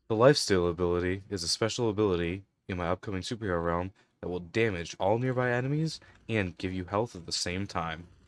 The Lifesteal ability is a special ability in my upcoming superhero realm that will damage all nearby enemies and give you health at the same time.